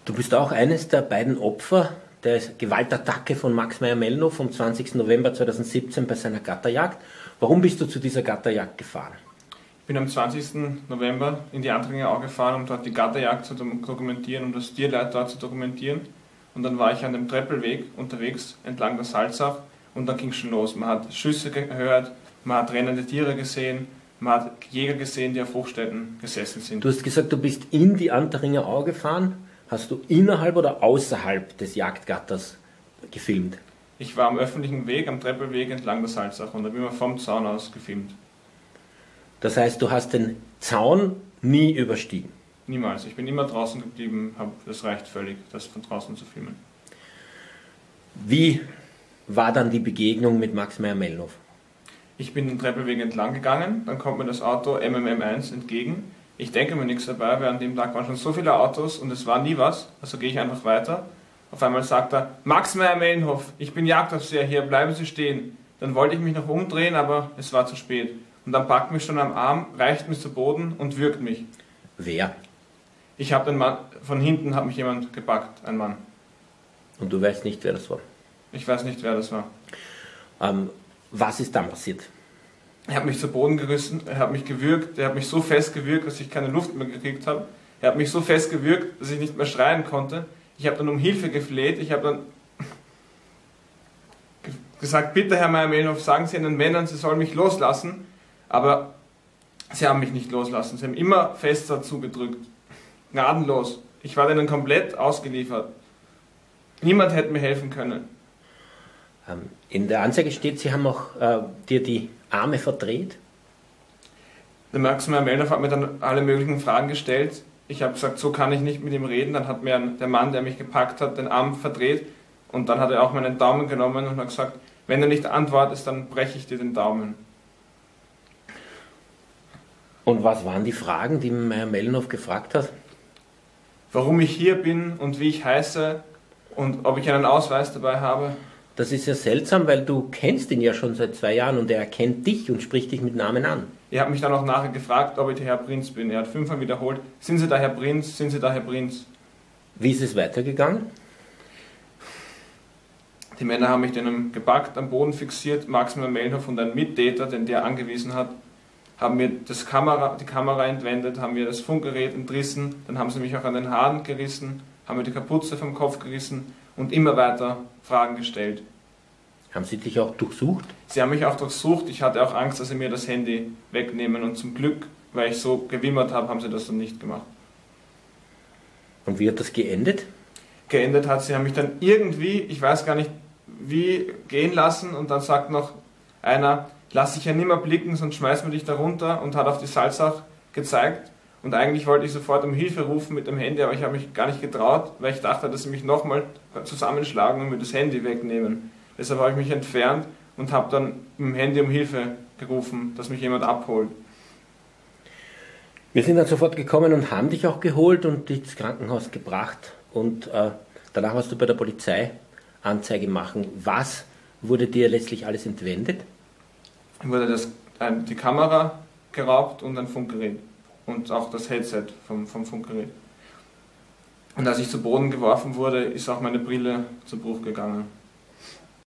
Du bist auch eines der beiden Opfer der Gewaltattacke von Max Meyer-Melnow vom 20. November 2017 bei seiner Gatterjagd. Warum bist du zu dieser Gatterjagd gefahren? Ich bin am 20. November in die Antringer Au gefahren, um dort die Gatterjagd zu dokumentieren, um das Tierleid dort zu dokumentieren. Und dann war ich an dem Treppelweg unterwegs, entlang der Salzach, und dann ging es schon los. Man hat Schüsse gehört, man hat rennende Tiere gesehen, man hat Jäger gesehen, die auf Hochstädten gesessen sind. Du hast gesagt, du bist in die Antringer Au gefahren. Hast du innerhalb oder außerhalb des Jagdgatters gefilmt? Ich war am öffentlichen Weg, am Treppelweg entlang der Salzach, und da bin ich vom Zaun aus gefilmt. Das heißt, du hast den Zaun nie überstiegen? Niemals. Ich bin immer draußen geblieben, das reicht völlig, das von draußen zu filmen. Wie war dann die Begegnung mit Max Meyer-Melnow? Ich bin den Treppelweg entlang gegangen, dann kommt mir das Auto MMM1 entgegen. Ich denke mir nichts dabei, weil an dem Tag waren schon so viele Autos und es war nie was, also gehe ich einfach weiter. Auf einmal sagt er: Max Meyer-Melnow, ich bin Jagdaufseher hier, bleiben Sie stehen. Dann wollte ich mich noch umdrehen, aber es war zu spät. Und dann packt mich schon am Arm, reicht mich zu Boden und würgt mich. Wer? Ich habe den Mann, von hinten hat mich jemand gepackt, ein Mann. Und du weißt nicht, wer das war? Ich weiß nicht, wer das war. Was ist dann passiert? Er hat mich zu Boden gerissen, er hat mich gewürgt, er hat mich so fest gewürgt, dass ich keine Luft mehr gekriegt habe. Er hat mich so fest gewürgt, dass ich nicht mehr schreien konnte. Ich habe dann um Hilfe gefleht, ich habe dann gesagt: Bitte, Herr Meyer-Melnow, sagen Sie den Männern, sie sollen mich loslassen. Aber sie haben mich nicht loslassen, sie haben immer fester zugedrückt. Gnadenlos. Ich war denen komplett ausgeliefert. Niemand hätte mir helfen können. In der Anzeige steht, Sie haben auch dir die Arme verdreht? Der Max Meyer-Melnow hat mir dann alle möglichen Fragen gestellt. Ich habe gesagt, so kann ich nicht mit ihm reden. Dann hat mir der Mann, der mich gepackt hat, den Arm verdreht. Und dann hat er auch meinen Daumen genommen und hat gesagt: Wenn du nicht antwortest, dann breche ich dir den Daumen. Und was waren die Fragen, die Meyer-Melnow gefragt hat? Warum ich hier bin und wie ich heiße und ob ich einen Ausweis dabei habe. Das ist ja seltsam, weil du kennst ihn ja schon seit 2 Jahren und er kennt dich und spricht dich mit Namen an. Er hat mich dann auch nachher gefragt, ob ich der Herr Prinz bin. Er hat 5-mal wiederholt: Sind Sie der Herr Prinz? Sind Sie der Herr Prinz? Wie ist es weitergegangen? Die Männer haben mich dann gepackt, am Boden fixiert. Max Meyer-Melnow und ein Mittäter, den der angewiesen hat, haben mir die Kamera entwendet, haben mir das Funkgerät entrissen, dann haben sie mich auch an den Haaren gerissen, haben mir die Kapuze vom Kopf gerissen und immer weiter Fragen gestellt. Haben sie dich auch durchsucht? Sie haben mich auch durchsucht, ich hatte auch Angst, dass sie mir das Handy wegnehmen, und zum Glück, weil ich so gewimmert habe, haben sie das dann nicht gemacht. Und wie hat das geendet? Geendet hat, sie haben mich dann irgendwie, ich weiß gar nicht wie, gehen lassen, und dann sagt noch einer: Lass dich ja nimmer blicken, sonst schmeißen wir dich da runter, und hat auf die Salzach gezeigt. Und eigentlich wollte ich sofort um Hilfe rufen mit dem Handy, aber ich habe mich gar nicht getraut, weil ich dachte, dass sie mich nochmal zusammenschlagen und mir das Handy wegnehmen. Deshalb habe ich mich entfernt und habe dann mit dem Handy um Hilfe gerufen, dass mich jemand abholt. Wir sind dann sofort gekommen und haben dich auch geholt und dich ins Krankenhaus gebracht. Und danach hast du bei der Polizei Anzeige machen. Was wurde dir letztlich alles entwendet? Wurde die Kamera geraubt und ein Funkgerät und auch das Headset vom Funkgerät. Und als ich zu Boden geworfen wurde, ist auch meine Brille zu Bruch gegangen.